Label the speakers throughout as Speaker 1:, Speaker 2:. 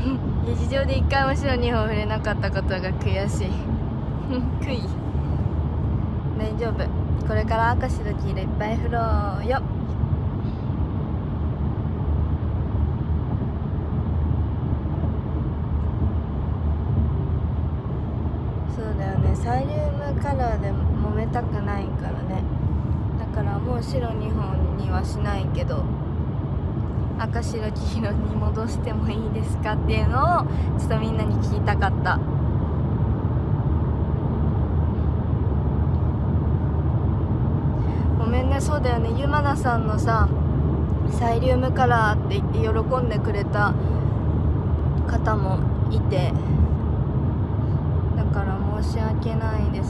Speaker 1: 日常で1回も白2本触れなかったことが悔しい悔い。大丈夫、これから赤白黄色いっぱい振ろうよ。そうだよね、サイリウムカラーで揉めたくないからね。だからもう白2本にはしないけど、赤白黄色に戻してもいいですかっていうのをちょっとみんなに聞きたかった。ごめんね。そうだよね、ゆまなさんのさサイリウムカラーって言って喜んでくれた方もいて、だから申し訳ないです。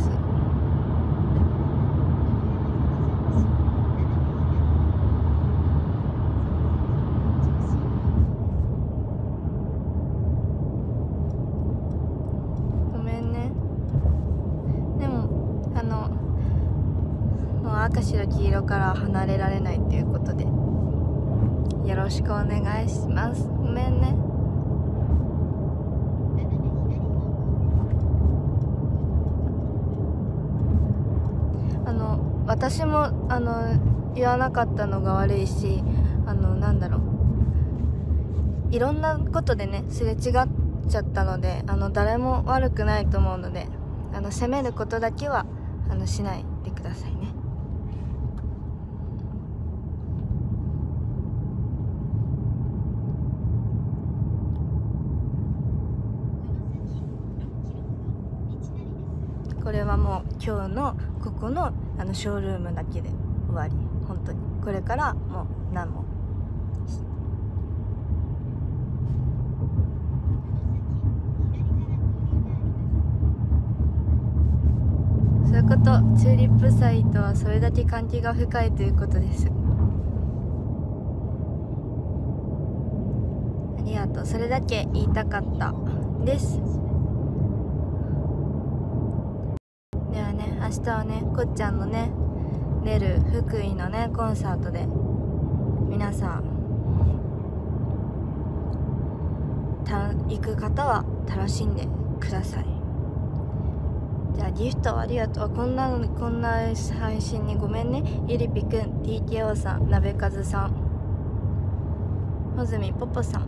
Speaker 1: ごめんね。でももう赤白黄色から離れられないっていうことでよろしくお願いします。ごめんね。私も言わなかったのが悪いし、なんだろう、いろんなことでねすれ違っちゃったので、誰も悪くないと思うので、責めることだけはしないでくださいね。これはもう今日のここのショールームだけで終わり。本当にこれからもう何も。そういうこと。チューリップ祭とはそれだけ関係が深いということです。ありがとう。それだけ言いたかったです。ではね、明日はねこっちゃんのね出る福井のねコンサートで皆さん行く方は楽しんでください。じゃあギフトありがとう。こんな配信にごめんね。ゆりぴくん、 TKO さん、なべかずさん、ほずみぽぽさん、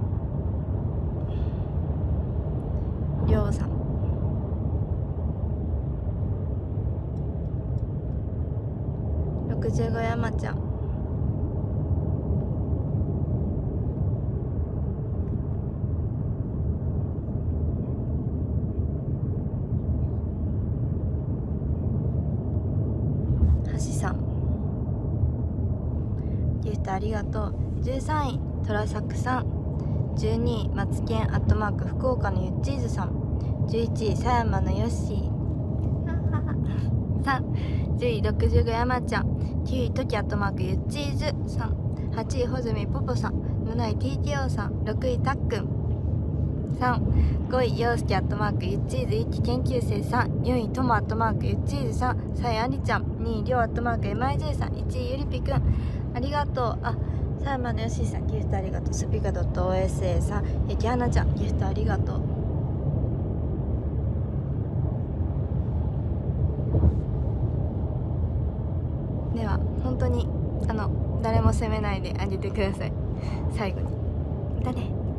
Speaker 1: りょうさん、65山ちゃん、はしさん、ギフトありがとう。13位トラサクさん、12位マツケンアットマーク福岡のゆっちーずさん、11位狭山のよっしーさん、10位65山ちゃん、9位トキアットマークゆっちーずさん、8位ほずみぽぽさん、7位 TKO さん、6位たっくんさん、5位ようすけアットマークゆっちーず一期研究生さん、4位ともアットマークゆっちーずさん、3位ありちゃん、2位りょうアットマーク MIJ さん、1位ゆりぴくん、ありがとう。狭山のよしーさん、ギフトありがとう。スピカ .osa さん、ゆきはなちゃん、ギフトありがとう。では本当に誰も責めないであげてください。最後にだね。